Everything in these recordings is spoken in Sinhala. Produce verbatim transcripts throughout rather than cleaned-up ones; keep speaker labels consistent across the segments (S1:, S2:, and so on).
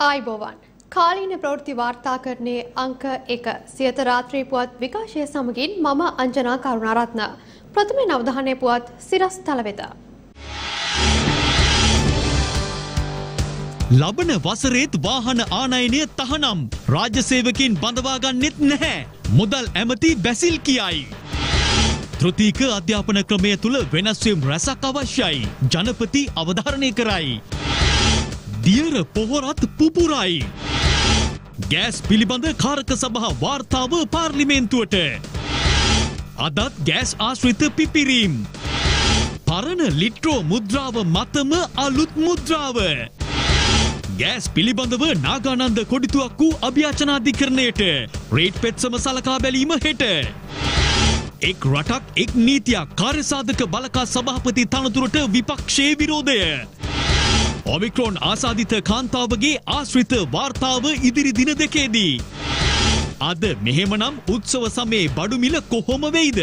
S1: ආයිබෝවන් කාලීන ප්‍රවෘත්ති වාර්තාකරණයේ අංක එක සියත රාත්‍රී පුවත් විකාශය සමගින් මම අංජනා කරුණාරත්න ප්‍රථමයෙන් අවධානය පුවත් සිරස්තල වෙත.
S2: ලබන වසරේත් වාහන ආනයනය තහනම් රාජ්‍ය සේවකයන් බඳවා ගන්නෙත් නැහැ මුදල් ඇමති බැසිල් කියයි. තෘතීක අධ්‍යාපන ක්‍රමය තුල වෙනස් වීම් රැසක් අවශ්‍යයි ජනපති අවධාරණය කරයි. දියර පොහොරත් පුපුරයි. ගෑස් පිළිබඳ කාරක සභා වාර්තාව පාර්ලිමේන්තුවට. අදත් ගෑස් ආශ්‍රිත පිපිරීම්. පරණ ලිට්‍රෝ මුද්‍රාව මතම අලුත් මුද්‍රාව. ගෑස් පිළිබඳව නාගානන්ද කොඩිතුවක්කු අභ්‍යාචනාධිකරණයට රේට් පෙත්සම සලකා බැලීම හෙට. එක් රටක් එක් නීතියක් කාර්යසාධක බලකා සභාපති තනතුරට විපක්ෂයේ විරෝධය. ඔමික්‍රෝන් ආසාදිත කාන්තාවගේ ආශ්‍රිත වාර්තාව ඉදිරි දින දෙකේදී. අද මෙහෙමනම් උත්සව සමයේ බඩු මිල කොහොම වෙයිද?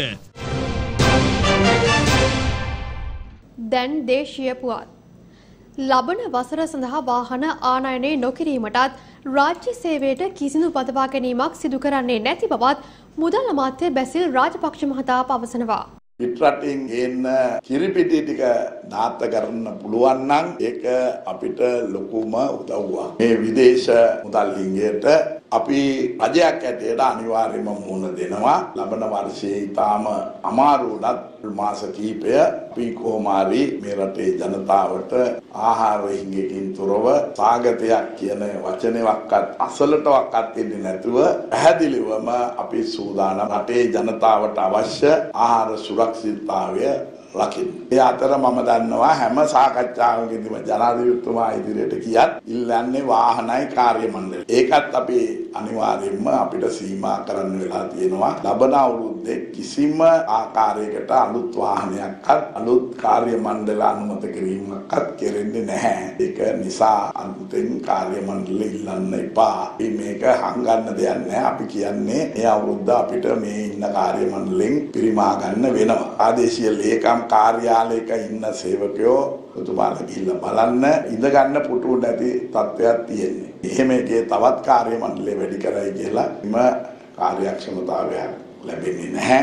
S1: දැන් දේශීය පුවත්. ලබන වසර සඳහා වාහන ආනයනය නොකිරීමටත් රාජ්‍ය සේවයට කිසිදු පදවා ගැනීමක් සිදු කරන්නේ නැති බවත් මුදල් අමාත්‍ය බැසිල් රාජපක්ෂ මහතා පවසනවා.
S3: පිටරටින් එන්න කිරිපිටි ටික නාත කරන්න පුළුවන් නම් ඒක අපිට ලොකුම උදව්වක්. මේ විදේශ මුදල් හිඟයට අපි රජයක් ඇටියට අනිවාර්යයෙන්ම මුහුණ දෙනවා. ලබන වර්ෂයේ ඊටාම අමාරු වුණත් මාස කිහිපය අපි කොහොම හරි මේ රටේ ජනතාවට ආහාර හිඟකින් තොරව සාගතයක් කියන වචනයක්වත් අසලටවත් දෙන්නේ නැතුව පැහැදිලිවම අපි සූදානම් රටේ ජනතාවට අවශ්‍ය ආහාර සුරක්ෂිතතාවය ලකින්. ඒ අතර මම දන්නවා හැම සාකච්ඡාවකදීම ජනාධිපතිතුමා ඉදිරියට කියත් ඉල්ලන්නේ වාහනයි කාර්ය මණ්ඩලය. ඒකත් අපි අනිවාර්යයෙන්ම අපිට සීමා කරන්න වෙලා තියෙනවා. ලබන අවුරුද්දේ කිසිම ආකාරයකට අලුත් වාහනයක්වත් අලුත් කාර්ය මණ්ඩල අනුමත කිරීමක්වත් කෙරෙන්නේ නැහැ. ඒක නිසා අලුතෙන් කාර්ය මණ්ඩල ඉල්ලන්න එපා. මේක හංගන්න දෙයක් නැහැ. අපි කියන්නේ මේ අවුරුද්ද අපිට මේ ඉන්න කාර්ය මණ්ඩලෙන් පිරිමා ගන්න වෙනවා. ආදේශීය ලේකම් කාර්යාලයක ඉන්න සේවකයෝ ඔතුමාලා ගිහිල්ලා බලන්න ඉඳ ගන්න පුටු නැති තත්ත්වයක් තියෙන්නේ. එහෙම එකේ තවත් කාර්ය මණ්ඩලය වැඩි කරයි කියලා එම කාර්යක්ෂමතාවයක් ලැබෙන්නේ නැහැ.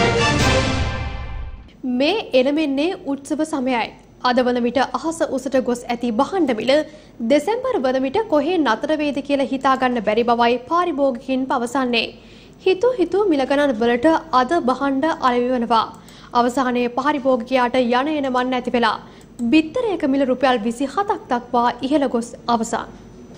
S1: මේ එළමෙන්නේ උත්සව සමයයි. අද වන විට අහස උසට ගොස් ඇති භාණ්ඩ මිල දෙසැම්බර් වන විට කොහේ නතර වේද කියලා හිතා ගන්න බැරි බවයි පාරිභෝගිකයින් පවසන්නේ. හිතු හිතු මිල ගණන් වලට අද භාණ්ඩ අලෙවි වෙනවා. අවසානයේ පාරිභෝගිකයාට යන එන මන් නැති වෙලා බිත්තරයක මිල රුපියල් විසිහතක් දක්වා ඉහළ ගොස් අවසන්.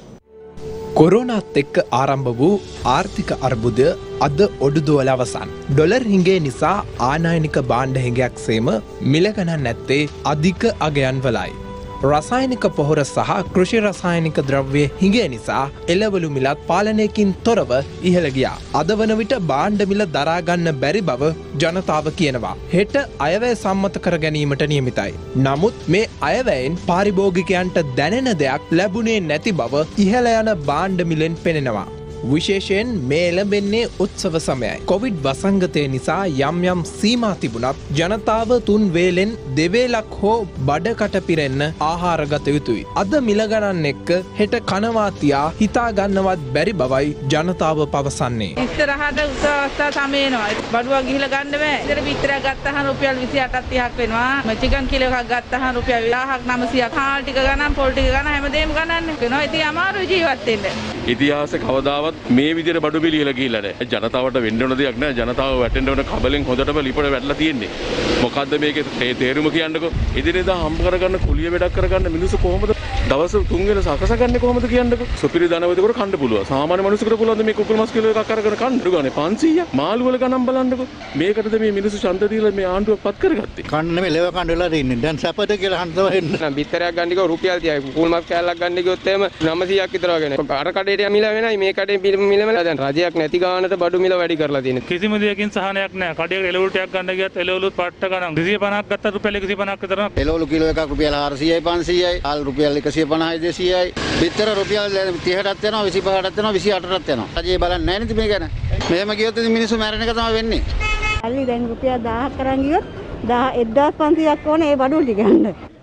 S4: කොරෝනාත් එක්ක ආරම්භ වූ ආර්ථික අර්බුදය අද ඔඩුදුවල අවසන්. ඩොලර් හිඟේ නිසා ආනයනික භාණ්ඩ හිඟයක් සේම මිල ගණන් නැත්තේ අධික අගයන් වලයි. රසායනික පොහොර සහ කෘෂි රසායනික ද්‍රව්‍ය හිඟේ නිසා එළවලු මිලත් පාලනයකින් තොරව ඉහළ ගියා. අද වන විට භාණ්ඩ මිල දරා ගන්න බැරි බව ජනතාව කියනවා. හෙට අයවැය සම්මත කර ගැනීමට නියමිතයි. නමුත් මේ අයවැයෙන් පාරිභෝගිකයන්ට දැනෙන දෙයක් ලැබුණේ නැති බව ඉහළ යන භාණ්ඩ මිලෙන් පෙනෙනවා. විශේෂයෙන් මේ එළඹෙන්නේ උත්සව සමයයි. කොවිඩ් වසංගතය නිසා යම් යම් සීමා තිබුණත් ජනතාව තුන් වේලෙන් දෙවේලක් හෝ බඩකට පිරෙන්න ආහාර ගත යුතුයි. අද මිල ගණන් එක්ක හෙට කනවා තියා හිතා ගන්නවත් බැරි බවයි ජනතාව පවසන්නේ.
S5: ඉස්සරහට උත්සව අවස්ථා සමයනවා. බඩුවක් ගිහිල්ලා ගන්න බෑ. ඉතින් පිටරයක් ගත්තහම රුපියල් විසිඅටක් තිහක් වෙනවා. චිකන් කිලෝ එකක් ගත්තහම රුපියල් දහයක් නවසියක්. කාල් ටික ගණන් පොල් ටික ගණන් හැමදේම ගණන් වෙනවා. ඉතින් අමාරු ජීවත් වෙන්න.
S6: ඉතිහාස කවදාවත් මේ විදිහට බඩු බිල ඉහළ ගිහිල්ලා නැහැ. ජනතාවට වෙන්න ඕන දෙයක් නැහැ. ජනතාව වැටෙන්න ඕන කබලෙන් හොඳටම ලිපට වැටලා තියෙන්නේ. මොකද්ද මේකේ තේරුම කියන්නකෝ. ඉදිරියදා හම්බ කරගන්න කුලිය වැඩක් කරගන්න මිනිස්සු කොහොමද දවස් තුන් වෙන සකසගන්නේ කොහොමද කියන්නකෝ. සුපිරි ධනවතෙකුට කන්න පුළුවන්. සාමාන්‍ය මිනිසෙකුට පුළුවන් මේ කුකුල් මස් කිලෝ එකක් අරගෙන කන්න ගානේ පන්සීයක්. මාළු වල ගණන් බලන්නකෝ. මේකටද මේ මිනිස්සු ඡන්ද දීලා මේ ආණ්ඩුව පත් කරගත්තේ. කන්න නෙමෙයි ලෙව කන්න වෙලා තින්නේ. දැන් සැපද කියලා හන්දව වෙන්න. නම් බිත්තරයක් ගන්න කිව්ව රුපියල් තිහයි. කුකුල් මස් කෑල්ලක් ගන්න කිව්වොත් එහෙම නවසීයක් විතර වගේ නේ. අර කඩේට මිල වෙනයි මේ කඩේ මිල වෙනයි. දැන් රජයක් නැති ගානට බඩු මිල වැඩි කරලා තියෙනවා. කිසිම දෙයකින් සහනයක් නැහැ. කඩේකට එළවලු ටිකක් ගන්න ගියත් එළවලුත් පට්ට ගණන්. දෙසිය පනහක් ගත්ත රුපියල් එකසිය පනහක් විතර. එළවලු කිලෝ එකක් රුපියල් හාරසීයයි පන්සීයයි. ආල් රුපියල් එකසිය පනහයි දෙසීයයි. බිත්තර රුපියල් තිහටත් යනවා විසිපහටත් යනවා විසිඅටටත් යනවා. රජේ බලන්නේ නැහැ නේද මේ ගැන. මෙහෙම ගියොත් ඉතින් මිනිස්සු මැරෙන එක තමයි වෙන්නේ. අලි දැන් රුපියල් දහයක් කරන් ගියොත් එක්දාස් පන්සීයක් ඕනේ ඒ බඩු ටික ගන්න.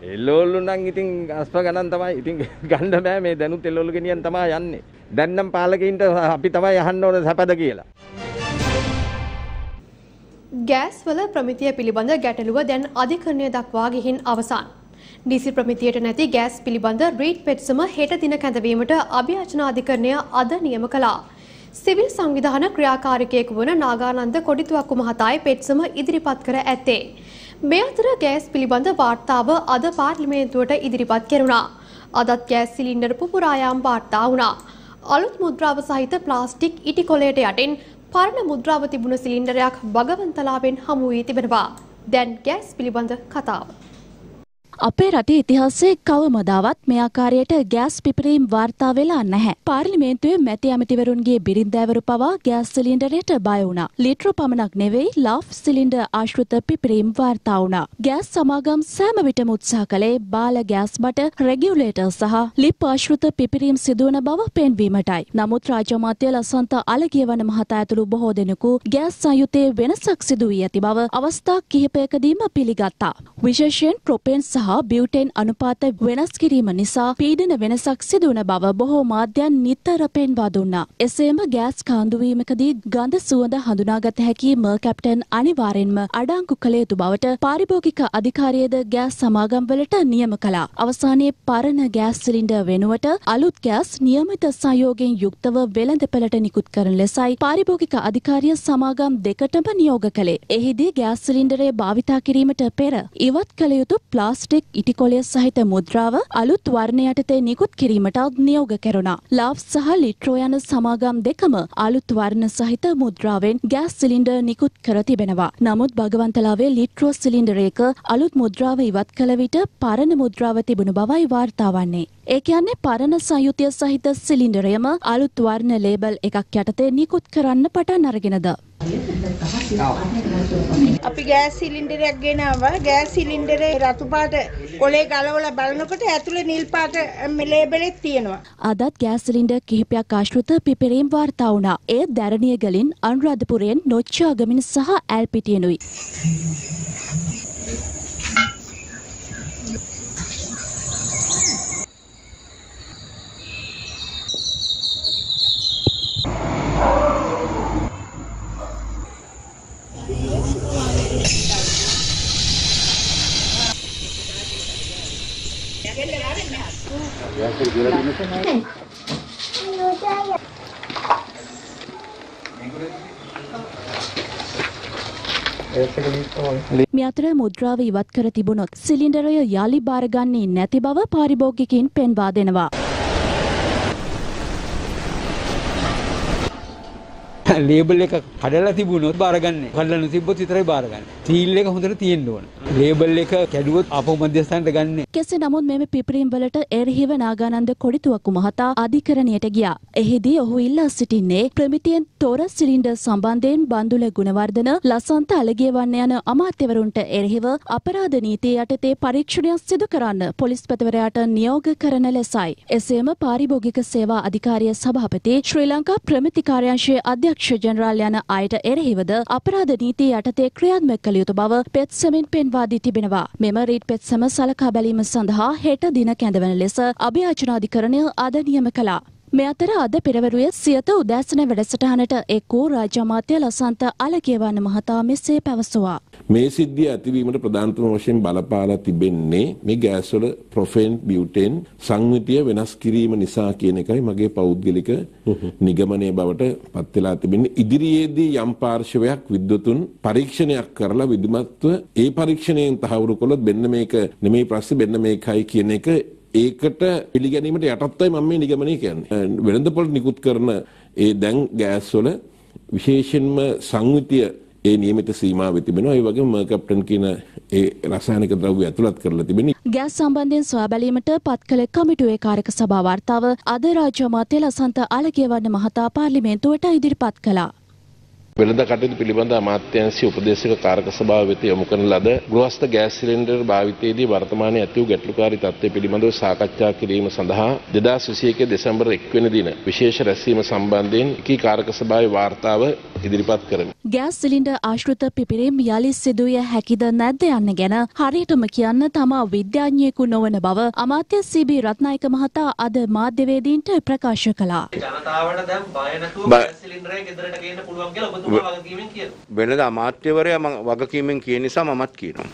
S7: එල්ලෝල්ලු නම් ඉතින් අස්ප ගණන් තමයි. ඉතින් ගන්න බෑ මේ දැනුත් එල්ලෝල්ලු ගෙනියන් තමයි යන්නේ. දැන් නම් පාලකයින්ට අපි තමයි අහන්න ඕන සැපද කියලා.
S1: ගෑස් වල ප්‍රමිතිය පිළිබඳ ගැටලුව දැන් අධිකරණය දක්වා ගිහින් අවසන්. ඩීසල් ප්‍රමිතියට නැති ගෑස් පිළිබඳ රීට් පෙත්සම හෙට දින කැඳවීමට අභියාචන අධිකරණය අද නියම කළා. සිවිල් සංවිධාන ක්‍රියාකාරිකයෙකු වන නාගානන්ද කොඩිතුවක්කු මහතායි පෙත්සම ඉදිරිපත් කර ඇත්තේ. මේ අතර ගෑස් පිළිබඳ වාර්තාව අද පාර්ලිමේන්තුවට ඉදිරිපත් කෙරුණා. අදත් ගෑස් සිලින්ඩර් පුපුරා යාම වාර්තා වුණා. අලුත් මුද්‍රාව සහිත ප්ලාස්ටික් ඉටි කොලයට යටින් පරණ මුද්‍රාව තිබුණු සිලින්ඩරයක් බගවන්තලාවෙන් හමු වී තිබෙනවා. දැන් ගෑස් පිළිබඳ කතාව.
S8: අපේ රටේ ඉතිහාසයේ කවමදාවත් මේ ආකාරයට ගෑස් පිපිරීම් වාර්තා වෙලා නැහැ. පාර්ලිමේන්තුවේ මැති ඇමතිවරුන්ගේ බිරින්දෑවරු පවා ගෑස් සිලින්ඩරයට බය වුණා. ලීටර පමණක් නෙවෙයි ලාෆ් සිලින්ඩර් ආශ්‍රිත පිපිරීම් වාර්තා වුණා. ගෑස් සමාගම් සෑම විටම උත්සාහ කළේ බාල ගෑස් බට රෙගියුලේටර් සහ ලිප් ආශ්‍රිත පිපිරීම් සිදුවන බව පෙන්වීමටයි. නමුත් රාජ්‍ය අමාත්‍ය ලසන්ත අලගියවන මහතා ඇතුළු බොහෝ දෙනෙකු ගෑස් සංයුතයේ වෙනසක් සිදු වී ඇති බව අවස්ථා කිහිපයකදීම පිළිගත්තා. විශේෂයෙන් ප්‍රොපේන් සහ බියුටේන් අනුපාත වෙනස් කිරීම නිසා පීඩන වෙනසක් සිදුවන බව බොහෝ මාධ්‍යයන් නිතර පෙන්වා දුන්නා. එසේම ගෑස් කාන්දු වීමකදී ගඳ සුවඳ හඳුනාගත හැකි මර්කැප්ටන් අනිවාර්යෙන්ම අඩංගු කළ යුතු බවට පාරිභෝගික අධිකාරියද ගෑස් සමාගම්වලට නියම කළා. අවසානයේ පරණ ගෑස් සිලින්ඩර් වෙනුවට අලුත් ගෑස් නියමිත සංයෝගයෙන් යුක්තව වෙළඳපළට නිකුත් කරන ලෙසයි පාරිභෝගික අධිකාරිය සමාගම් දෙකටම නියෝග කළේ. එහිදී ගෑස් සිලින්ඩරය භාවිතා කිරීමට පෙර ඉවත් කළ යුතු ප්ලාස්ටික් ඉටිකොලය සහිත මුද්‍රාව අලුත් වර්ණ යටතේ නිකුත් කිරීමටත් නියෝග කෙරුණා. ලාෆ් සහ ලිට්‍රෝ යන සමාගම් දෙකම අලුත් වර්ණ සහිත මුද්‍රාවෙන් ගෑස් සිලින්ඩර් නිකුත් කර තිබෙනවා. නමුත් භගවන්තලාවේ ලිට්‍රෝ සිලින්ඩරයක අලුත් මුද්‍රාව ඉවත් කළ විට පරණ මුද්‍රාව තිබුණු බවයි වාර්තා වන්නේ. ඒ කියන්නේ පරණ සංයුතිය සහිත සිලින්ඩරයම අලුත් වර්ණ ලේබල් එකක් යටතේ නිකුත් කරන්න පටන් අරගෙනද.
S9: අපි ගෑස් සිලින්ඩරයක් ගෙනාවා. ගෑස් සිලින්ඩරේ රතු පාට කොලේ ගලවලා බලනකොට ඇතුලේ නිල් පාට ලේබලෙත් තියෙනවා.
S8: අදත් ගෑස් සිලින්ඩර් කිහිපයක් ආශ්‍රිත පිපිරීම් වාර්තා වුණා. ඒ දැරණියගලින් අනුරාධපුරයෙන් නොච්චාගමින් සහ ඇල්පිටියනුයි. මේ අතර මුද්‍රාව ඉවත් කර තිබුණොත් සිලින්ඩරය යාලි බාරගන්නේ නැති බව පාරිභෝගිකයින් පෙන්වා දෙනවා.
S10: ලේබල් එක කඩලා තිබුණොත් බාරගන්නේ. කඩලා නොතිබ්බොත් විතරයි බාරගන්නේ. සීල් එක හොඳට තියෙන්න ඕන. ලේබල් එක කැඩුවොත් ආපහු මධ්‍යස්ථානට ගන්න.
S8: කෙසේ නමුත් මෙම පිපිරීම් වලට එරෙහිව නාගානන්ද කොඩිතුවක්කු මහතා අධිකරණයට ගියා. එහිදී ඔහු ඉල්ලා සිටින්නේ ප්‍රමිතියෙන් තොර සිලින්ඩර් සම්බන්ධයෙන් බන්දුල ගුණවර්ධන, ලසන්ත අලගියවන්න යන අමාත්‍යවරුන්ට එරෙහිව අපරාධ නීතිය යටතේ පරීක්ෂණයක් සිදු කරන්න පොලිස්පතිවරයාට නියෝග කරන ලෙසයි. එසේම පාරිභෝගික සේවා අධිකාරිය සභාපති ශ්‍රී ලංකා ප්‍රමිති කාර්යාංශයේ අධ්‍යක්ෂ ජනරාල් යන අයට එරෙහිවද අපරාධ නීතිය යටතේ ක්‍රියාත්මක කළ යුතු බව පෙත්සමෙන් පෙන්වා දී තිබෙනවා. මෙම රීට් පෙත්සම සලකා බැලීම සඳහා හෙට දින කැඳවන ලෙස අභියාචනාධිකරණය අද නියම කළා. මේ අතර අද පෙරවරුවේ සියත උදෑසන වැඩසටහනට එක් වූ රාජ්‍ය අමාත්‍ය ලසන්ත අලගියවන්න මහතා මෙසේ පැවසුවා.
S11: මේ සිද්ධිය ඇතිවීමට ප්‍රධානතම වශයෙන් බලපාලා තිබෙන්නේ මේ ගෑස්වල ප්‍රොෆේන් බියුටේන් සංයුතිය වෙනස් කිරීම නිසා කියන එකයි මගේ පෞද්ගලික නිගමනය බවට පත් වෙලා තිබෙන්නේ. ඉදිරියේදී යම් පාර්ශවයක් විද්වතුන් පරීක්ෂණයක් කරලා විධිමත්ව ඒ පරීක්ෂණයෙන් තහවුරු කළොත් මෙන්න මේක නෙමෙයි ප්‍රශ්නේ මෙන්න මේකයි කියන එක ඒකට පිළිගැනීමට යටත්වයි මම මේ නිගමනය කියන්නේ. වෙළඳපොළ නිකුත් කරන ඒ දැන් ගෑස් වල විශේෂයෙන්ම සංයුතිය ඒ නියමිත සීමාවෙ තිබෙනවා. ඒ වගේම මර්කැප්ටන් කියන ඒ රසායනික ද්‍රව්‍ය ඇතුළත් කරලා තිබෙනවා.
S8: ගෑස් සම්බන්ධයෙන් සොයා බැලීමට පත් කළ කමිටුවේ කාර්යක සභා වාර්තාව අද රාජ්‍ය අමාත්‍ය ලසන්ත අලගියවන්න මහතා පාර්ලිමේන්තුවට ඉදිරිපත් කළා.
S11: වෙළඳ කටයුතු පිළිබඳ අමාත්‍යාංශයේ උපදේශක කාරක සභාව වෙත යොමු කරන ලද ගෘහස්ත ගෑස් සිලින්ඩර් භාවිතයේදී වර්තමානයේ ඇති වූ ගැටලුකාරී තත්ත්වය පිළිබඳව සාකච්ඡා කිරීම සඳහා දෙදාස් විසි එකේ දෙසැම්බර් එක් වෙනි දින විශේෂ රැස්වීම සම්බන්ධයෙන් එකී කාරක සභාවේ වාර්තාව ඉදිරිපත් කරමි.
S8: ගෑස් සිලින්ඩර් ආශ්‍රිත පිපිරීම් යලි සිදුවිය හැකිද නැද්ද යන්න ගැන හරියටම කියන්න තමා විද්‍යාඥයෙකු නොවන බව අමාත්‍ය සී.බී. රත්නායක මහතා අද මාධ්‍යවේදීන්ට ප්‍රකාශ කළා.
S12: ජනතාවට දැන් බය නැතුව ගෑස් සිලින්ඩරය ගෙදරට ගේන්න පුළුවන් කියලා ඔබතුමා වගකීමෙන් කියනවා.
S13: වෙනද අමාත්‍යවරයා මම වගකීමෙන් කියන නිසා මමත් කියනවා.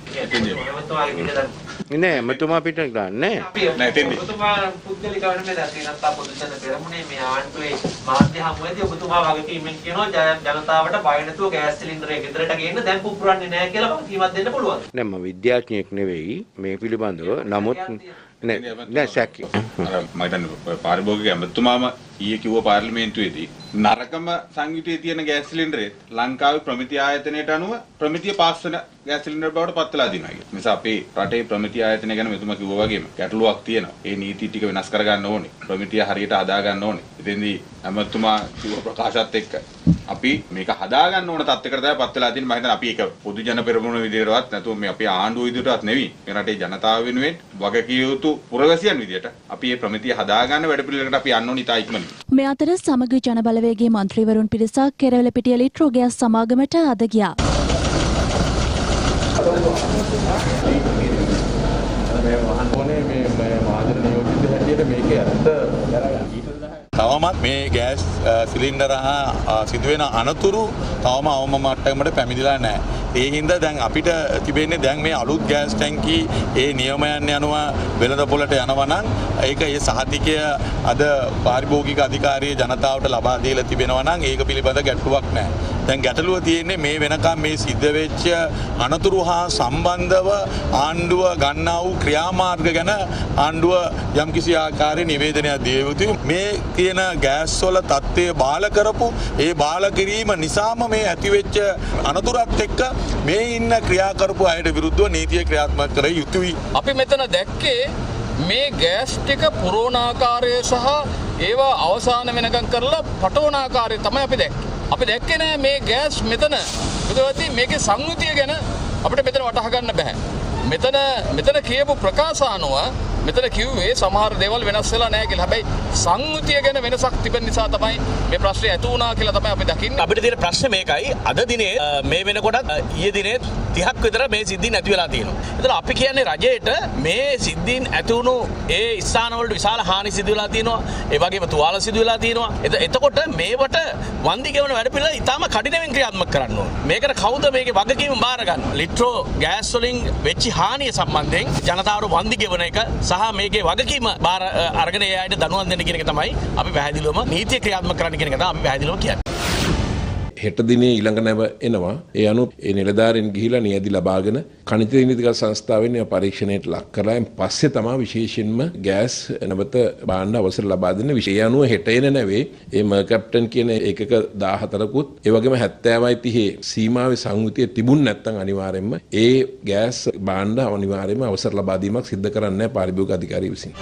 S13: නෑ මතුමා පිට ගන්නෑ.
S12: ඔබතුමා පුද්ගලිකව නෙමෙයි දැන් ශ්‍රීලංකා පොදු ජන පෙරමුණේ මේ ආණ්ඩුවේ මාධ්‍ය හමුවේදී ඔබතුමා වගකීමෙන් කියනවා ජනතාවට බය නැතුව ගෑස් සිලින්ඩරය ගෙදරට ගේන්න දැන් පුපුරන්නේ නෑ කියලා වගකීමක් දෙන්න පුළුවන්.
S13: නෑ මම විද්‍යාඥයෙක් නෙවෙයි මේ පිළිබඳව. නමුත් නෑ නෑ සැකි.
S14: අර මම හිතන්නේ පාරිභෝගික ඇමතුමාම ඊයේ කිව්ව පාර්ලිමේන්තුවේදී නරකම සංයුතියේ තියෙන ගෑස් සිලින්ඩරේ ලංකාවේ ප්‍රමිති ආයතනයට අනුව ප්‍රමිතිය පාස් වෙන ගෑස් සිලින්ඩර් බවට පත් වෙලා දිනවා කියන්නේ. නිසා අපේ රටේ ප්‍රමිති ආයතනය ගැන මෙතුමා කිව්වා වගේම ගැටලුවක් තියෙනවා. ඒ නීති ටික වෙනස් කර ගන්න ඕනේ. ප්‍රමිතිය හරියට හදා ගන්න ඕනේ. ඉතින්දී ඇමතුමා කිව්ව ප්‍රකාශات එක්ක අපි මේක හදා ගන්න ඕන තත්ත්වයකට තමයි පත් වෙලා තියෙන්නේ. මම හිතන්නේ අපි ඒක පොදු ජන පෙරමුණ විදිහටවත් නැතුව මේ අපේ ආණ්ඩුව විදිහටවත් නෙවෙයි. මේ රටේ ජනතාව වෙනුවෙන් වගකිය යුතු පුරවැසියන් විදිහට අපි මේ ප්‍රමිතිය හදා ගන්න වැඩපිළිවෙලකට අපි යන්න ඕනි තා ඉක්මනින්.
S8: මේ අතර සමග ජනබලවේගයේ මන්ත්‍රීවරුන් පිරිසක් කෙරවලපිටිය ලිට්‍රෝ ගෑස් සමාගමට අද ගියා.
S14: තවමත් මේ ගෑස් සිලින්ඩර හා සිදුවෙන අනතුරු තවම අවම මට්ටමකට පැමිණිලා නැහැ. ඒ හින්දා දැන් අපිට තිබෙන්නේ දැන් මේ අලුත් ගෑස් ටැංකි ඒ නියමයන් යනුව වෙළඳපොළට යනවා නම් ඒක ඒ සහතිකය අද පාරිභෝගික අධිකාරිය ජනතාවට ලබා දීලා තිබෙනවා නම් ඒක පිළිබඳ ගැටලුවක් නැහැ. දැන් ගැටලුව තියෙන්නේ මේ වෙනකම් මේ සිද්ධ වෙච්ච අනතුරු හා සම්බන්ධව ආණ්ඩුව ගන්නා වූ ක්‍රියාමාර්ග ගැන ආණ්ඩුව යම්කිසි ආකාරයේ නිවේදනයක් දිය යුතුයි. මේ තියෙන ගෑස් වල තත්ත්වය බාල කරපු ඒ බාල කිරීම නිසාම මේ ඇතිවෙච්ච අනතුරත් එක්ක මේ ඉන්න ක්‍රියා කරපු අයට විරුද්ධව නීතිය ක්‍රියාත්මක කර යුතුයි.
S15: අපි මෙතන දැක්කේ මේ ගෑස් ටික පුරෝණාකාරය සහ ඒවා අවසාන වෙනකම් කරලා පටවනාකාරය තමයි අපි දැක්කේ. අපි දැක්කේ නෑ මේ ගෑස් මෙතන විදවති මේකේ සංයුතිය ගැන අපිට මෙතන වටහා ගන්න බෑ. මෙතන මෙතන කියපු ප්‍රකාශ අනුව මෙතන කිව්වේ සමහර දේවල් වෙනස් වෙලා නැහැ කියලා. හැබැයි සංයුතිය ගැන වෙනසක් තිබෙන නිසා තමයි මේ ප්‍රශ්නේ ඇති වුණා කියලා තමයි අපි දකින්නේ.
S16: අපිට තියෙන ප්‍රශ්නේ මේකයි. අද දිනේ මේ වෙනකොටත් ඊයේ දිනේ තිහක් විතර මේ සිද්ධීන් ඇති වෙලා තියෙනවා. ඒතර අපි කියන්නේ රජයට මේ සිද්ධීන් ඇති වුණු ඒ ස්ථානවලට විශාල හානි සිදු වෙලා තියෙනවා. ඒ වගේම තුවාල සිදු වෙලා තියෙනවා. එතකොට මේවට වන්දි ගෙවන වැඩ පිළිවෙල ඉතාම කඩිනමින් ක්‍රියාත්මක කරන්න ඕනේ. මේකට කවුද මේකේ වගකීම බාර ගන්න? ලිට්‍රෝ ගෑස් වලින් වෙච්ච හානිය සම්බන්ධයෙන් ජනතාවට වන්දි ගෙවන එක සහ මේකේ වගකීම බාර අරගෙන ඒ අයට දනුවම් දෙන්න කියන එක තමයි අපි පැහැදිලිවම නීතිය ක්‍රියාත්මක කරන්න කියන එක තමයි අපි පැහැදිලිවම කියන්නේ.
S11: හෙට දිනේ ඊළඟ නැව එනවා. ඒ අනුව ඒ නිලධාරීන් ගිහිලා නියැදි ලබාගෙන කණිත නීතිගත සංස්ථාවෙන් ඒ පරීක්ෂණයට ලක් කරලායින් පස්සේ තමයි විශේෂයෙන්ම ගෑස් නැවත බාන්න අවසර ලබා දෙන්න. විශේෂ අනුව හෙට එන නැවේ ඒ මර් කැප්ටන් කියන ඒකක දාහතරකුත් ඒ වගේම හැත්තෑවයි තිහේ සීමාවේ සංයුතිය තිබුණ නැත්නම් අනිවාර්යයෙන්ම ඒ ගෑස් බාන්න අනිවාර්යයෙන්ම අවසර ලබා දීමක් සිදු කරන්නේ නැහැ පාරිභෝගික අධිකාරිය විසින්.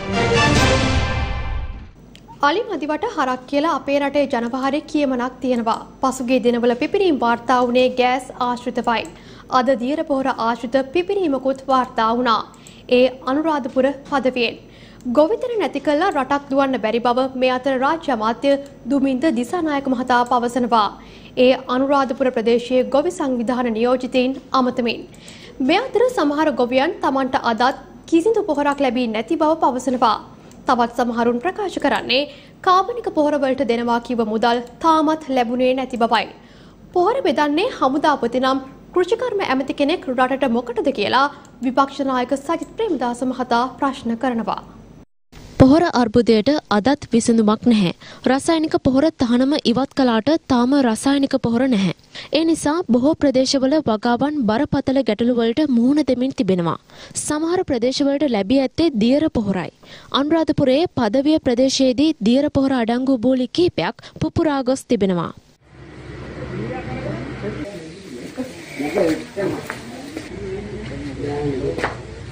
S1: අලි මදිවට හරක් කියලා අපේ රටේ ජනපහරේ කියමනක් තියෙනවා. පසුගිය දිනවල පිපිරීම් වාර්තා වුණේ ගෑස් ආශ්‍රිතවයි. අද දියර පොහොර ආශ්‍රිත පිපිරීමකුත් වාර්තා වුණා. ඒ අනුරාධපුර පදවියෙන්. ගොවිතැන නැති කළා රටක් දුවන්න බැරි බව මේ අතර රාජ්‍ය අමාත්‍ය දුමින්ද දිසානායක මහතා පවසනවා. ඒ අනුරාධපුර ප්‍රදේශයේ ගොවි සංවිධාන නියෝජිතයින් අමතමින්. මේ අතර සමහර ගොවියන් Tamanට අදත් කිසිදු පොහොරක් ලැබී නැති බව පවසනවා. තවත් සමහරුන් ප්‍රකාශ කරන්නේ කාබනික පොහොර වලට දෙනවා කිව්ව මුදල් තාමත් ලැබුණේ නැති බවයි. පොහොර බෙදන්නේ හමුදාපති නම් කෘෂිකර්ම ඇමති කෙනෙක් රටට මොකටද කියලා විපක්ෂ නායක සජිත් ප්‍රේමදාස මහතා ප්‍රශ්න කරනවා.
S17: පොහොර අර්බුදයට අදත් විසඳුමක් නැහැ. රසායනික පොහොර තහනම ඉවත් කළාට තාම රසායනික පොහොර නැහැ. ඒ නිසා බොහෝ ප්‍රදේශවල වගාවන් බරපතල ගැටලු වලට මුහුණ දෙමින් තිබෙනවා. සමහර ප්‍රදේශවලට ලැබී ඇත්තේ දියර පොහොරයි. අනුරාධපුරයේ පදවිය ප්‍රදේශයේදී දියර පොහොර අඩංගු බෝලි කිහිපයක් පුපුරා ගොස් තිබෙනවා.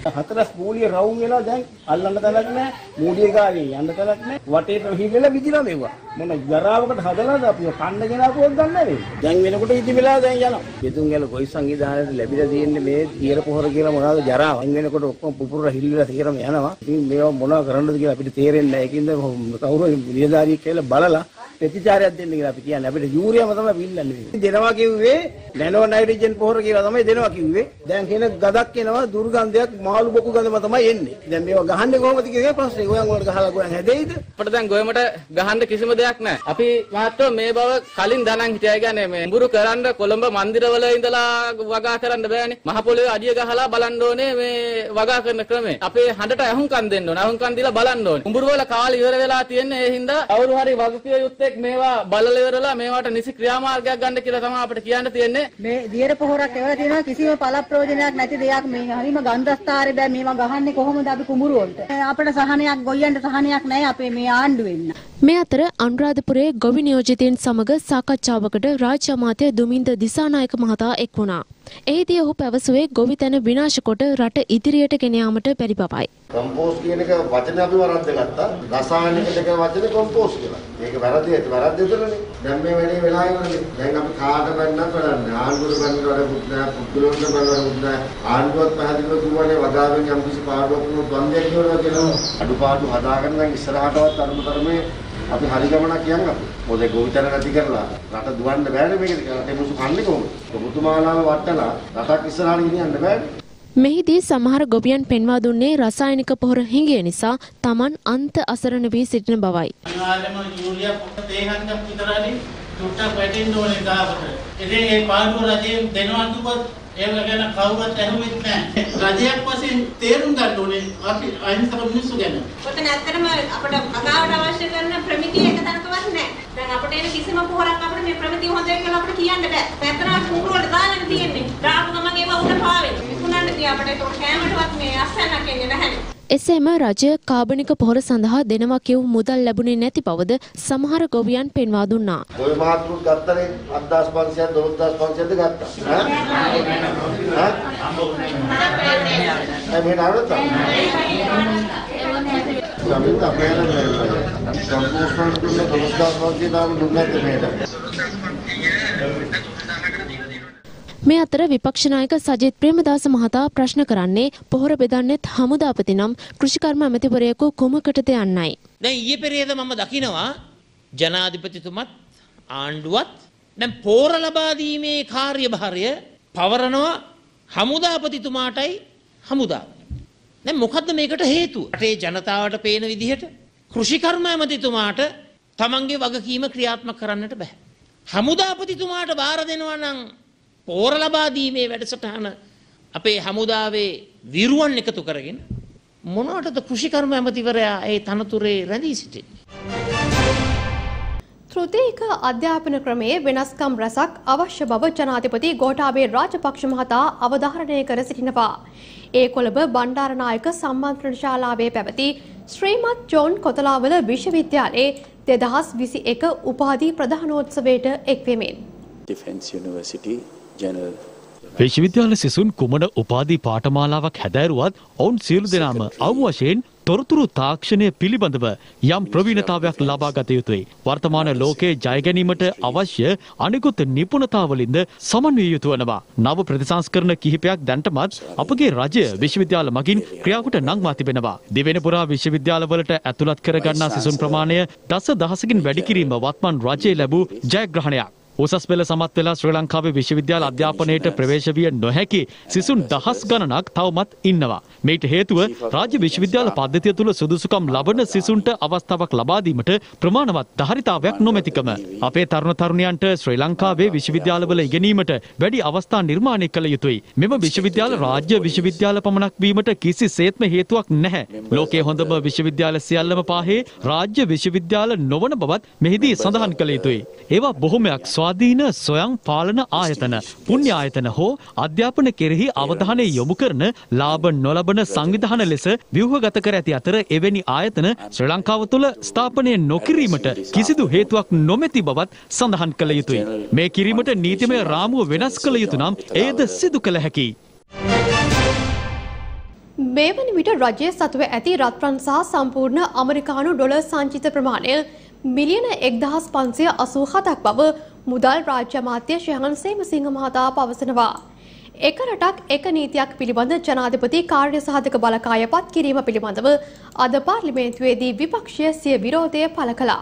S18: හතරස් මූලිය රවුම් වෙලා දැන් අල්ලන්න තැනක් නැහැ. මූලිය ගාවේ යන්න තැනක් නැහැ. වටේට හිගෙලා විදිලා මෙව්වා. මොන ජරාවකට හදලාද අපි කන්න ගෙනාවුවත් ගන්න නැහැ. දැන් වෙනකොට ඉදි වෙලා දැන් යනවා. බෙදුම් ගැල ගොවි සංවිධානයට ලැබිලා තියෙන්නේ මේ තියර පොහොර කියලා මොනවාද ජරාව. දැන් වෙනකොට ඔක්කොම පුපුරලා හිල්ලලා තේරම යනවා. ඉතින් මේවා මොනවා කරන්නද කියලා අපිට තේරෙන්නේ නැහැ. ඒකින්ද කවුරු නිලධාරියෙක් කියලා බලලා ප්‍රතිචාරයක් දෙන්න කියලා අපි කියන්නේ. අපිට යූරියාම තමයි පිළිගන්නේ. දෙනවා කිව්වේ නැනෝ නයිට්‍රජන් පොහොර කියලා තමයි දෙනවා කිව්වේ. දැන් කෙන ගදක් එනවා දුර්ගන්ධයක් මාළු බොකු ගඳම තමයි එන්නේ. දැන් මේවා ගහන්නේ කොහොමද කියන ප්‍රශ්නේ. ගෝයන් වලට ගහලා ගෝයන් හැදෙයිද?
S19: අපිට දැන් ගෝයමට ගහන්න කිසිම දෙයක් නැහැ. අපි මහත්තයෝ මේ බව කලින් දනන් හිටියා කියන්නේ මේ උඹුරු කරන්න කොළඹ මන්දිරවල ඉඳලා වගා කරන්න බෑනේ. මහ පොළොවේ අඩිය ගහලා බලන්න ඕනේ මේ වගා කරන ක්‍රමය. අපේ හඬට අහුම්කම් දෙන්න ඕනේ. අහුම්කම් දීලා බලන්න ඕනේ. උඹුරු වල කාලේ ඉවර වෙලා තියෙන්නේ ඒ හින්දා කවුරු හරි වගකිය යුත්තේ මේවා බලල ඉවරලා මේවට නිසි ක්‍රියාමාර්ගයක් ගන්න කියලා තමයි අපිට කියන්න තියෙන්නේ.
S20: මේ දියර පොහොරක් එවලා තියෙනවා කිසිම පළ ප්‍රයෝජනයක් නැති දෙයක්. මේ හරිම ගන්ධස්තරේ බෑ මේවා ගහන්නේ කොහොමද අපි කුඹුරු වලට. අපිට සහනයක් ගොයියන්ට සහනයක් නැහැ අපේ මේ ආණ්ඩුවෙන්න.
S17: මේ අතර අනුරාධපුරයේ ගොවි නියෝජිතයින් සමග සාකච්ඡාවකට රාජ්‍ය අමාත්‍ය දුමින්ද දිසානායක මහතා එක් වුණා. එහිදී ඔහු පැවසුවේ ගොවි තැන විනාශ කොට රට ඉදිරියට ගෙන යාමට බැරි බවයි.
S21: කොම්පෝස්ට් කියන එක වචනේ අපි වරද්ද ගත්තා. රසායනික දෙක වචනේ කොම්පෝස්ට් කියලා. මේක වැරදි ඒක වැරද්ද උතරනේ. දැන් මේ වැඩේ වෙලා ඉවරනේ. දැන් අපි කාට බැන්නත් වැඩන්නේ. ආණ්ඩුවට බැන්නට වැඩකුත් නැහැ. පුද්ගලයන්ට බැන්නට වැඩකුත් නැහැ. ආණ්ඩුවත් පැහැදිලිව කිව්වනේ වගාවෙන් යම් කිසි පාඩුවක් වුණොත් බන්දයක් කියනවා කියලා. අඩුපාඩු හදාගෙන දැන් ඉස්සරහටවත් අනුතරමේ අපි හරි ගමනක් කියන්නේ අපි. මොකද ගෝවිතර නැති කරලා රට දුවන්න බෑනේ මේක. රටේ මිනිස්සු කන්නේ කොහොමද? ඔබතුමාලාම වටලා රටක් ඉස්සරහට ගෙනියන්න බෑනේ.
S17: මෙහිදී සමහර ගොවියන් පෙන්වා දුන්නේ රසායනික පොහොර හිඟිය නිසා Taman අන්ත අසරණ වී සිටින බවයි.
S22: අනිවාර්යයෙන්ම යූරියා තේහන්නක් විතරයි තුට්ටක් වැටෙන්න ඕනේ ගාවට. ඉතින් ඒ පාඩුව රජයෙන් දෙනවා කිව්වොත් ඒක ගැන කවුරුත් ඇහුවෙත් නැහැ. රජයක් වශයෙන් තේරුම් ගන්න ඕනේ අපි අහිංසක මිනිස්සු ගැන.
S23: ඔතන ඇත්තටම අපිට කතාවට අවශ්‍ය කරන ප්‍රමිතිය එක තරකවත් නැහැ. දැන් අපිට එන කිසිම පොහොරක් අපිට මේ ප්‍රමිතිය හොඳයි කියලා අපිට කියන්න බෑ. පැතරාට කුඹුර වල දාගෙන තියෙන්නේ. දාපු ගමන් ඒවා උඩ පාවෙන්නේ. විකුණන්න තියා අපිට ඒක කැමරටවත් මේ අස්සන්නක් එන්නේ නැහැ.
S17: එසේම රජය කාබනික පොහොර සඳහා දෙනවා කියු මුදල් ලැබුණේ නැති බවද සමහර ගොවියන් පෙන්වා දුන්නා.
S21: ඔය මාතෘක ගත්තනේ අටදාස් පන්සියයක් දොළොස්දාස් පන්සියක්ද ගත්තා. ඈ? ඈ? මේ නාවත? සමිත අපේ නේද? කම්පෝස්ට් දුන්න දොළොස්දාස් පන්සිය දාම දුන්නත් මේකට.
S17: මේ අතර විපක්ෂ නායක සජිත් ප්‍රේමදාස මහතා ප්‍රශ්න කරන්නේ පොහොර බෙදන්නෙත් හමුදාපති නම් කෘෂිකර්ම ඇමතිවරයෙකු කුමකටද යන්නයි.
S24: දැන් ඊයේ පෙරේද මම දකිනවා ජනාධිපතිතුමත් ආණ්ඩුවත් දැන් පෝර ලබා දීමේ කාර්යභාරය පවරනවා හමුදාපතිතුමාටයි හමුදාවට. දැන් මොකද්ද මේකට හේතුව? රටේ ජනතාවට පේන විදිහට කෘෂිකර්ම ඇමතිතුමාට තමන්ගේ වගකීම ක්‍රියාත්මක කරන්නට බෑ. හමුදාපතිතුමාට බාර දෙනවා නම් පෝර ලබා දීමේ වැඩසටහන අපේ හමුදාවේ විරුවන් එකතු කරගෙන මොනවටද කෘෂිකර්ම ඇමතිවරයා ඒ තනතුරේ රැඳී සිටින්නේ?
S1: තෘතීයික අධ්‍යාපන ක්‍රමයේ වෙනස්කම් රැසක් අවශ්‍ය බව ජනාධිපති ගෝඨාභය රාජපක්ෂ මහතා අවධාරණය කර සිටිනවා. ඒ කොළඹ බණ්ඩාරනායක සම්මන්ත්‍රණ ශාලාවේ පැවති ශ්‍රීමත් ජෝන් කොතලාවල විශ්වවිද්‍යාලයේ දෙදහස් විසි එක උපාධි ප්‍රදානෝත්සවයට එක්වෙමින්
S25: Defence University General
S2: විශ්වවිද්‍යාල සිසුන් කුමන උපාධි පාඨමාලාවක් හැදෑරුවත් ඔවුන් සියලු දෙනාම අවම වශයෙන් තොරතුරු තාක්ෂණය පිළිබඳව යම් ප්‍රවීණතාවයක් ලබා ගත යුතුයි. වර්තමාන ලෝකයේ ජය ගැනීමට අවශ්‍ය අනිකුත් නිපුණතාවලින්ද සමන්විය යුතු වනවා. නව ප්‍රතිසංස්කරණ කිහිපයක් දැන්ටමත් අපගේ රජය විශ්වවිද්‍යාල මගින් ක්‍රියාවට නංවා තිබෙනවා. දිවෙන පුරා විශ්වවිද්‍යාලවලට ඇතුළත් කර ගන්නා සිසුන් ප්‍රමාණය දස දහසකින් වැඩි කිරීම වත්මන් රජයේ ලැබූ ජයග්‍රහණයක්. උසස් පෙළ සමත් වෙලා ශ්‍රී ලංකාවේ විශ්වවිද්‍යාල අධ්‍යාපනයට ප්‍රවේශ විය නොහැකි සිසුන් දහස් ගණනක් තවමත් ඉන්නවා. මේට හේතුව රාජ්‍ය විශ්වවිද්‍යාල පද්ධතිය තුළ සුදුසුකම් ලබන සිසුන්ට අවස්ථාවක් ලබා දීමට ප්‍රමාණවත් ධාරිතාවයක් නොමැතිකම. අපේ තරුණ තරුණියන්ට ශ්‍රී ලංකාවේ විශ්වවිද්‍යාලවල ඉගෙනීමට වැඩි අවස්ථා නිර්මාණය කළ යුතුයි. මෙම විශ්වවිද්‍යාල රාජ්‍ය විශ්වවිද්‍යාල පමණක් වීමට කිසිසේත්ම හේතුවක් නැහැ. ලෝකයේ හොඳම විශ්වවිද්‍යාල සියල්ලම පාහේ රාජ්‍ය විශ්වවිද්‍යාල නොවන බවත් මෙහිදී සඳහන් කළ යුතුයි. ඒවා බොහොමයක් ස්වාධීන ස්වයං පාලන ආයතන, පුණ්‍ය ආයතන හෝ අධ්‍යාපන කෙරෙහි අවධානය යොමු කරන ලාභ නොලබන සංවිධාන ලෙස ව්‍යුහගත කර ඇති අතර එවැනි ආයතන ශ්‍රී ලංකාව තුළ ස්ථාපනය නොකිරීමට කිසිදු හේතුවක් නොමැති බවත් සඳහන් කළ යුතුයි. මේ කිරීමට නීතිමය රාමුව වෙනස් කළ යුතු නම් එයද සිදු කළ හැකියි.
S1: මේ වන විට රජයේ සතුව ඇති රත්රන් සහ සම්පූර්ණ ඇමරිකානු ඩොලර් සංචිත ප්‍රමාණය මිලියන එක්දහස් පන්සිය අසූ හතක් බව මුදල් රාජ්‍ය අමාත්‍ය ශයන් සේමසිංහ මහතා පවසනවා. එක රටක් එක නීතියක් පිළිබඳ ජනාධිපති කාර්ය සාධක බලකාය පත් කිරීම පිළිබඳව අද පාර්ලිමේන්තුවේදී විපක්ෂය සිය විරෝධය පළ කළා.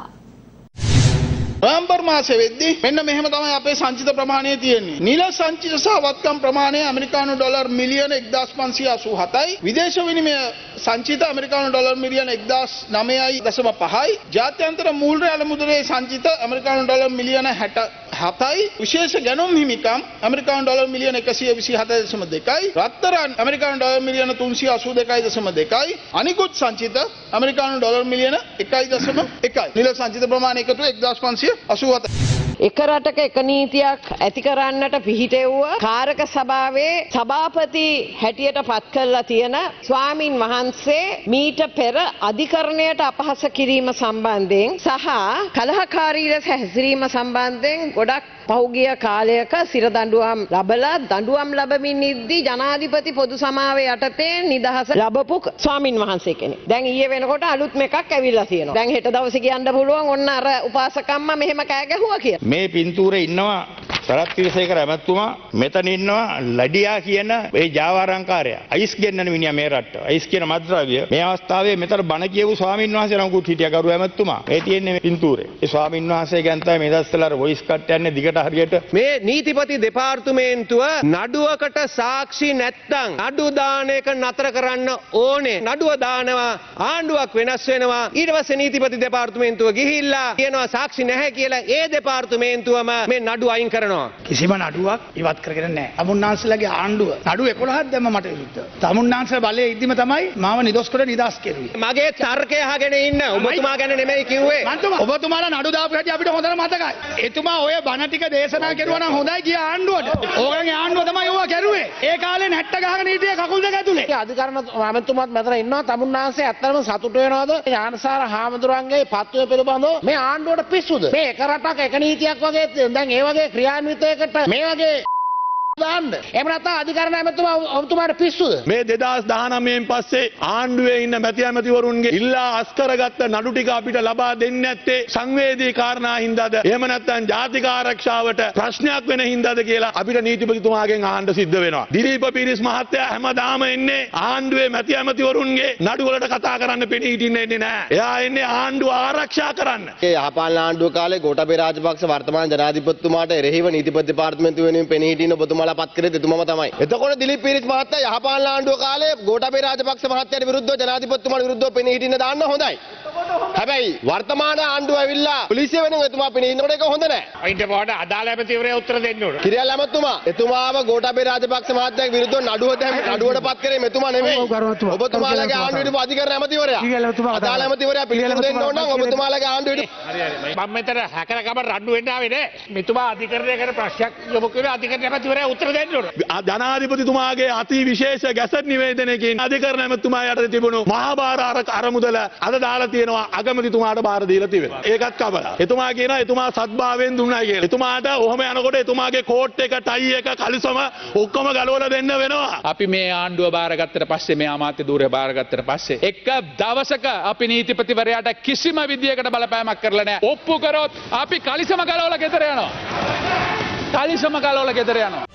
S3: නවැම්බර් මාසෙ වෙද්දී මෙන්න මෙහෙම තමයි අපේ සංචිත ප්‍රමාණය තියෙන්නේ. නිල සංචිත සහ වත්කම් ප්‍රමාණය ඇමරිකානු ඩොලර් මිලියන එක්දහස් පන්සිය අසූ හතයි. විදේශ විනිමය සංචිත ඇමරිකානු ඩොලර් මිලියන එක්දහස් නවයයි දශම පහයි. ජාත්‍යන්තර මූල්‍ය අලමුදලේ සංචිත ඇමරිකානු ඩොලර් මිලියන හැට හතයි. විශේෂ ගැනුම් හිමිකම් ඇමරිකානු ඩොලර් මිලියන එකසිය විසිහත දශම දෙකයි. රත්තරන් ඇමරිකානු ඩොලර් මිලියන තුන්සිය අසූ දෙකයි දශම දෙකයි. අනිකුත් සංචිත ඇමරිකානු ඩොලර් මිලියන එකයි දශම එකයි. නිල සංචිත ප්‍රමාණය එකතු එක්දහස් පන්සිය අසූ හතයි.
S4: එක රටක එක නීතියක් ඇති කරන්නට පිහිටෙව්ව කාරක සභාවේ සභාපති හැටියට පත් කරලා තියෙන ස්වාමින් වහන්සේ මීට පෙර අධිකරණයට අපහාස කිරීම සම්බන්ධයෙන් සහ කලහකාරී ලෙස හැසිරීම සම්බන්ධයෙන් ගොඩක් පහුගිය කාලයක සිර දඬුවම් ලබලා දඬුවම් ලැබමින් ඉද්දී ජනාධිපති පොදු සමාවේ යටතේ නිදහස ලැබපු ස්වාමින් වහන්සේ කෙනෙක්. දැන් ඊයේ වෙනකොට අලුත් එකක් ඇවිල්ලා තියෙනවා. දැන් හෙට දවසේ කියන්න පුළුවන් ඔන්න අර උපාසකම්ම මෙහෙම කෑ ගැහුවා කියලා.
S18: මේ පින්තූරේ ඉන්නවා සරත් තිරසේකර ඇමතුමා, මෙතන ඉන්නවා ලඩියා කියන ඒ ජාවාරංකාරයා. අයිස් ගෙන්නන මිනිහා මේ රටට. අයිස් කියන මත්ද්‍රව්‍ය. මේ අවස්ථාවේ මෙතන බණ කියපු ස්වාමින් වහන්සේ නමකුත් හිටියා ගරු ඇමතුමා. මේ තියෙන්නේ පින්තූරේ. ඒ ස්වාමින් වහන්සේ ගැන තමයි මේ දවස්වල අර වොයිස් කට් යන්නේ දිගට හරියට.
S5: මේ නීතිපති දෙපාර්තමේන්තුව නඩුවකට සාක්ෂි නැත්තම් නඩු දාන එක නතර කරන්න ඕනේ. නඩුව දානවා ආණ්ඩුවක් වෙනස් වෙනවා. ඊට පස්සේ නීතිපති දෙපාර්තමේන්තුව ගිහිල්ලා කියනවා සාක්ෂි නැහැ කියලා ඒ දෙපාර්තමේන්තුවම මේ නඩුව අයින් කරනවා.
S6: කිසිම නඩුවක් ඉවත් කරගෙන නැහැ. තමුන්නාන්සලාගේ ආණ්ඩුව නඩු එකොළහක් දැම්ම මට විරුද්ධව. තමුන්නාන්සලා බලයේ ඉද්දිම තමයි මාව නිදොස් කොට නිදාස් කෙරුවේ.
S5: මගේ තර්කය අහගෙන ඉන්න ඔබතුමා ගැන නෙමෙයි කිව්වේ.
S6: ඔබතුමාලා නඩු දාපු හැටි අපිට හොඳට මතකයි. එතුමා ඔය බණ ටික දේශනා කරුවා නම් හොඳයි ගිය ආණ්ඩුවට. ඕගොල්ලන්ගේ ආණ්ඩුව තමයි ඕවා කරුවේ. ඒ කාලේ නැට්ට ගහගෙන හිටියේ කකුල් දෙක ඇතුලේ.
S5: අධිකරණ ඇමතුමාත් මෙතන ඉන්නවා. තමුන්නාන්සේ ඇත්තටම සතුටු වෙනවද? ඥානසාර හාමුදුරන්ගේ පත්වය පිළිබඳව මේ ආණ්ඩුවට පිස්සුද? මේ එක රටක් එක නීතියක් වගේ දැන් ඒ වගේ ක්‍රියාන්විතයකට මේ වගේ දාන්න. එහෙම නැත්නම් අධිකරණ ඇමතුමා ඔබතුමාට පිස්සුද?
S14: මේ දෙදාස් දහනවයෙන් පස්සේ ආණ්ඩුවේ ඉන්න මැති ඇමතිවරුන්ගේ ඉල්ලා අස්කරගත්ත නඩු ටික අපිට ලබා දෙන්නේ නැත්තේ සංවේදී කාරණා හින්දාද? එහෙම නැත්නම් ජාතික ආරක්ෂාවට ප්‍රශ්නයක් වෙන හින්දාද කියලා අපිට නීතිපතිතුමාගෙන් අහන්න සිද්ධ වෙනවා. දිලීප පීරිස් මහත්තයා හැමදාම එන්නේ ආණ්ඩුවේ මැති ඇමතිවරුන්ගේ නඩු වලට කතා කරන්න පෙනී හිටින්නේ නැහැ. එයා එන්නේ ආණ්ඩුව ආරක්ෂා කරන්න.
S5: ඒ යහපාලන ආණ්ඩුව කාලේ ගෝඨාභය රාජපක්ෂ වර්තමාන ජනාධිපතිතුමාට එරෙහිව නීතිපති දෙපාර්තමේන්තුව වෙනුවෙන් පෙනී හිටින ඔබතුමා පත් කරේ දෙතුමම තමයි. එතකොට දිලීප් පීරිස් මහත්තයා යහපාලන ආණ්ඩුව කාලේ ගෝඨාභය රාජපක්ෂ මහත්තයාට විරුද්ධව ජනාධිපතිතුමාට විරුද්ධව පෙනී හිටින්න දාන්න හොඳයි. හැබැයි වර්තමාන ආණ්ඩුව ඇවිල්ලා පොලිසිය වෙනුවෙන් එතුමා පෙනී ඉන්නකොට ඒක හොඳ නැහැ.
S6: අයින්ට පොඩ අදාළ ඇමතිවරයා උත්තර දෙන්න ඕන.
S5: කිරියල් ඇමතුමා එතුමාව ගෝඨාභය රාජපක්ෂ මහත්තයාට විරුද්ධව නඩුව දැම් නඩුවට පත් කරේ මෙතුමා නෙමෙයි. ඔබතුමාලගේ ආණ්ඩුවේ අධිකරණ ඇමතිවරයා. අදාළ ඇමතිවරයා පිළිතුරු දෙන්න ඕන නම් ඔබතුමාලගේ ආණ්ඩුවේ
S6: හරි මම මෙතන හැකරකම රණ්ඩු වෙන්න ආවේ නේ. මෙතුමා අධිකරණය කරන ප්‍රශ්නයක් යොමු කරලා අධිකරණ ඇමතිවරයා උත්තර දෙන්න ඕන.
S14: ජනාධිපතිතුමාගේ අති විශේෂ ගැසට් නිවේදනයකින් අධිකරණ ඇමතුමා යටතේ තිබුණු මහා බාර අරමුදල අද දාලා තියෙනවා අගමැතිතුමාට බාර දීලා තියෙනවා. ඒකත් කබලා. එතුමා කියනවා එතුමා සත්භාවයෙන් දුන්නා කියලා. එතුමාට ඔහොම යනකොට එතුමාගේ කෝට් එක, ටයි එක, කලිසම ඔක්කොම ගලවලා දෙන්න වෙනවා.
S6: අපි මේ ආණ්ඩුව බාරගත්තට පස්සේ මේ අමාත්‍ය ධූරය බාරගත්තට පස්සේ එක දවසක අපි නීතිපතිවරයාට කිසිම විදියකට බලපෑමක් කරලා නැහැ. ඔප්පු කරොත් අපි කලිසම ගලවලා ගෙදර යනවා. කලිසම ගලවලා ගෙදර යනවා.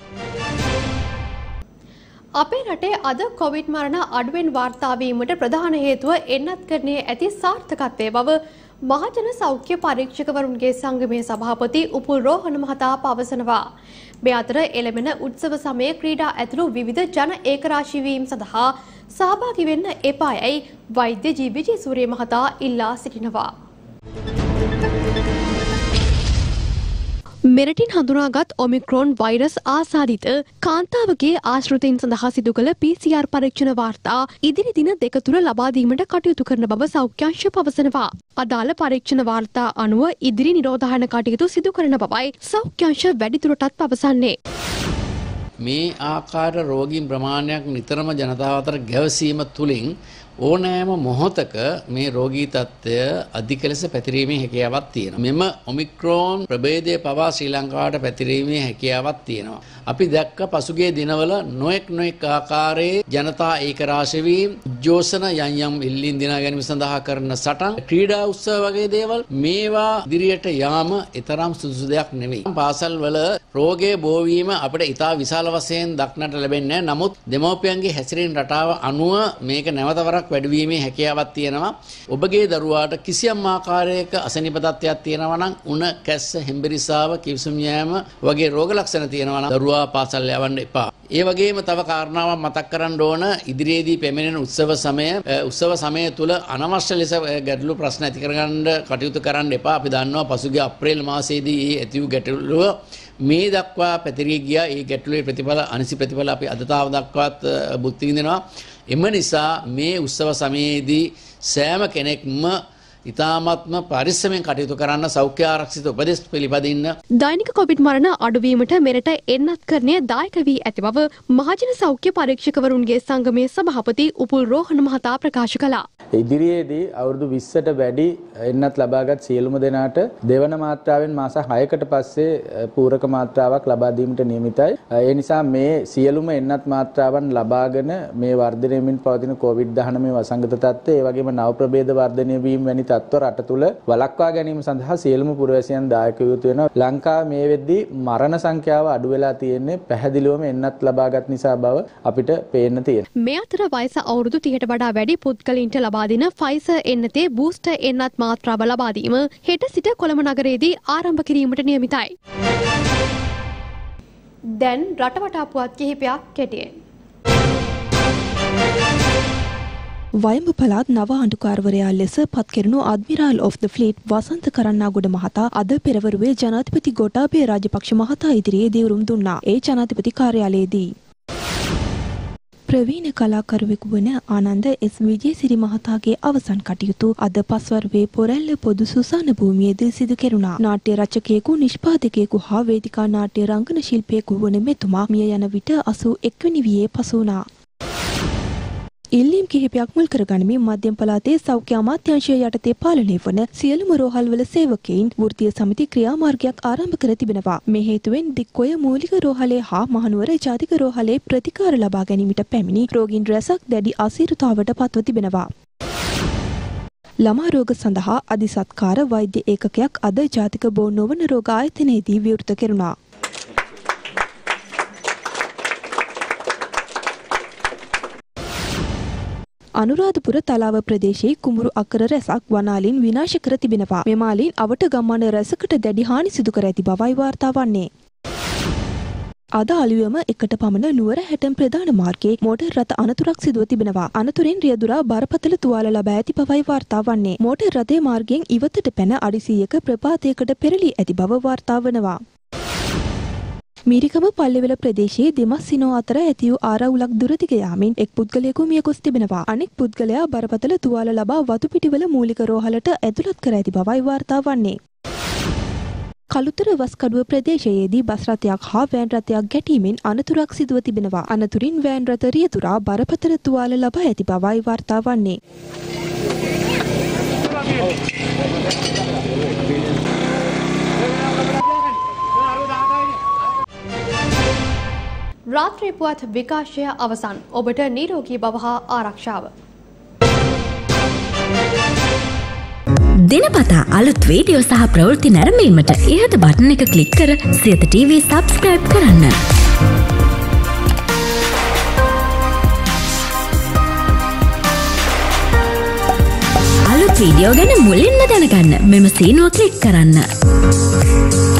S1: අපේ රටේ අද කොවිඩ් මරණ අඩුවෙන් වාර්තා වීමට ප්‍රධාන හේතුව එන්නත්කරණයේ ඇති සාර්ථකත්වයේ බව මහජන සෞඛ්‍ය පරීක්ෂකවරුන්ගේ සංගමයේ සභාපති උපුල් රෝහණ මහතා පවසනවා. මේ අතර එළඹෙන උත්සව සමයේ ක්‍රීඩා ඇතුළු විවිධ ජන ඒකරාශී වීම සඳහා සහභාගී වෙන්න එපායයි වෛද්‍ය ජී විජේසූරිය මහතා ඉල්ලා සිටිනවා. මෙරටින් හඳුනාගත් ඔමික්‍රෝන් වෛරස් ආසාදිත කාන්තාවගේ ආශ්‍රිතයින් සඳහා සිදු කළ පී සී ආර් පරීක්ෂණ වාර්තා ඉදිරි දින දෙක තුළ ලබා දීමට කටයුතු කරන බව සෞඛ්‍යාංශ පවසනවා. අදාළ පරීක්ෂණ වාර්තා අනුව ඉදිරි නිරෝධායන කටයුතු සිදු කරන බවයි සෞඛ්‍යාංශ වැඩිදුරටත් පවසන්නේ.
S7: මේ ආකාර රෝගීන් ප්‍රමාණයක් නිතරම ජනතාව අතර ගැවසීම තුළින් ඕනෑම මොහොතක මේ රෝගී තත්ත්වය අධික ලෙස පැතිරීමේ හැකියාවක් තියෙනවා. මෙම ඔමික්‍රෝන් ප්‍රභේදය පවා ශ්‍රී ලංකාවට පැතිරීමේ හැකියාවක් තියෙනවා. අපි දැක්ක පසුගිය දිනවල නොඑක් නොඑක් ආකාරයේ ජනතා ඒකරාශී වීම, උද්ඝෝෂණ යම් යම් ඉල්ලීම් දිනා ගැනීම සඳහා කරන සටන්, ක්‍රීඩා උත්සව වගේ දේවල් මේවා ඉදිරියට යාම ඊතරම් සුදුසු දෙයක් නෙවෙයි. පාසල් වල රෝගයේ බෝවීම අපිට ඉතා විශාල වශයෙන් දක්නට ලැබෙන්නේ නැහැ. නමුත් දෙමව්පියන්ගේ හැසිරීම රටාව අනුව මේක නැවතවරක් වැඩිවීමේ හැකියාවක් තියෙනවා. ඔබගේ දරුවාට කිසියම් ආකාරයක අසනීප තත්ත්වයක් තියෙනවා නම් උණ, කැස්ස, හෙම්බිරිසාව, කිවිසුම් යෑම වගේ රෝග ලක්ෂණ තියෙනවා නම් දරුවා පාසල් යවන්න එපා. ඒ වගේම තව කාරණාවක් මතක් කරන්න ඕන, ඉදිරියේදී පැමිණෙන උත්සව සමය උත්සව සමය තුල අනවශ්‍ය ලෙස ගැටලු ප්‍රශ්න ඇති කරගන්න කටයුතු කරන්න එපා. අපි දන්නවා පසුගිය අප්‍රේල් මාසයේදී ඇති වූ ගැටලුව මේ දක්වා පැතිරී ගියා. ඒ ගැටලුවේ ප්‍රතිඵල අනිසි ප්‍රතිඵල අපි අද තාව දක්වාත් භුක්ති විඳිනවා. එම නිසා මේ උත්සව සමයේදී සෑම කෙනෙක්ම ඉතාමත්ම පරිස්සමෙන් කටයුතු කරන්න, සෞඛ්‍ය ආරක්ෂිත උපදෙස් පිළිපදින්න.
S1: දෛනික කොවිඩ් මරණ අඩුවීමට මෙරට එන්නත් කරණය දායක වී ඇති බව මහජන සෞඛ්‍ය පරීක්ෂකවරුන්ගේ සංගමේ සභාපති උපුල් රෝහණ මහතා ප්‍රකාශ කළා.
S9: ඉදිරියේදී අවුරුදු විස්සට වැඩි එන්නත් ලබාගත් සියලුම දෙනාට දෙවන මාත්‍රාවෙන් මාස හයකට පස්සේ පූරක මාත්‍රාවක් ලබා දීමට නියමිතයි. ඒ නිසා මේ සියලුම එන්නත් මාත්‍රාවන් ලබාගෙන මේ වර්ධනය වෙමින් පවතින කොවිඩ් දහනවය වසංගත තත්ත්වය, ඒ වගේම නව ප්‍රභේද වර්ධනය වීම වැනි තත්ත්ව රට තුළ වළක්වා ගැනීම සඳහා සියලුම පුරවැසියන් දායක යුතු වෙනවා. ලංකාව මේ වෙද්දී මරණ සංඛ්‍යාව අඩු වෙලා තියෙන්නේ පැහැදිලිවම එන්නත් ලබාගත් නිසා බව අපිට පේන්න තියෙනවා.
S1: මේ අතර වයස අවුරුදු තිහට වඩා වැඩි පුද්ගලයින්ට ලබා දින ෆයිසර් එන්නතේ බූස්ටර් එන්නත් මාත්‍රාව ලබා දීම හෙට සිට කොළඹ නගරයේදී ආරම්භ කිරීමට නියමිතයි. දැන් රටවටා පුවත් කිහිපයක් කෙටියෙන්.
S10: වයඹ පළාත් නව අඬුකාරවරයා ලෙස පත්කෙරුණු අඩ්මිරාල් ඔෆ් ද ෆ්ලීට් වසන්ත කරන්නාගොඩ මහතා අද පෙරවරුවේ ජනාධිපති ගෝඨාභය රාජපක්ෂ මහතා ඉදිරියේ දිවුරුම් දුන්නා. ඒ ජනාධිපති කාර්යාලයේදී ප්‍රවීණ කලාකරුවෙකු වන ආනන්ද එස් විජේසිරි මහතාගේ අවසන් කටයුතු අද පස්වරුවේ පොරැල්ල පොදු සුසාන භූමියේදී සිදු කෙරුණා. නාට්‍ය රචකයෙකු, නිෂ්පාදකයෙකු හා වේදිකා නාට්‍ය රංගන ශිල්පියෙකු වන මෙතුමා මිය යන විට අසූ එක් වෙනි වියේ පසු වුණා. ඉල්ලීම් කිහිපයක් මුල් කරගනිමින් මධ්‍යම පළාතේ සෞඛ්‍ය අමාත්‍යාංශය යටතේ පාලනය වන සියලුම රෝහල්වල සේවකයින් වෘත්තීය සමිති ක්‍රියාමාර්ගයක් ආරම්භ කර තිබෙනවා. මේ හේතුවෙන් දික්කොය මූලික රෝහලේ හා මහනුවර ජාතික රෝහලේ ප්‍රතිකාර ලබා ගැනීමට පැමිණි රෝගීන් රැසක් දැඩි අසීරුතාවට පත්ව තිබෙනවා. ළමා රෝග සඳහා අධිසත්කාර වෛද්‍ය ඒකකයක් අද ජාතික බෝ නොවන රෝග ආයතනයේදී විවෘත කෙරුණා. අනුරාධපුර තලාව ප්‍රදේශයේ කුඹුරු අක්කර රැසක් වනාලින් විනාශ කර තිබෙනවා. මෙම මාලින් අවට ගම්මාන රැසකට දැඩි හානි සිදු කර ඇති බවයි වාර්තා වන්නේ. අද අලුයම එකට පමණ නුවර හැටම් ප්‍රධාන මාර්ගයේ මෝටර් රථ අනතුරක් සිදුව තිබෙනවා. අනතුරෙන් රියදුරා බරපතල තුවාල ලබා ඇති බවයි වාර්තා වන්නේ. මෝටර් රථයේ මාර්ගයෙන් ඉවතට පැන අඩි සීයක ප්‍රපාතයකට පෙරළී ඇති බව වාර්තා වනවා. මීරිකම පල්ලෙවල ප්‍රදේශයේ දෙමස් සිනෝ අතර ඇති වූ ආරවුලක් දුරදිග යාමින් එක් පුද්ගලයෙකු මිය ගොස් තිබෙනවා. අනෙක් පුද්ගලයා බරපතල තුවාල ලබා වතුපිටිවල මූලික රෝහලට ඇතුළත් කර ඇති බවයි වාර්තා වන්නේ. කළුතර වස්කඩුව ප්‍රදේශයේදී බස් රථයක් හා වෑන් රථයක් ගැටීමෙන් අනතුරක් සිදුව තිබෙනවා. අනතුරින් වෑන් රථ රියදුරා බරපතල තුවාල ලබා ඇති බවයි වාර්තා වන්නේ.
S1: රාත්‍රී පුවත් විකාශය අවසන්. ඔබට නිරෝගී බව හා ආරක්ෂාව.
S12: දිනපතා අලුත් වීඩියෝ සහ ප්‍රවෘත්ති නැරඹීමට ඉහත බටන් එක ක්ලික් කර සියත ටීවී සබ්ස්ක්‍රයිබ් කරන්න. අලුත් වීඩියෝ ගැන මුලින්ම දැනගන්න මෙම සීනුව ක්ලික් කරන්න.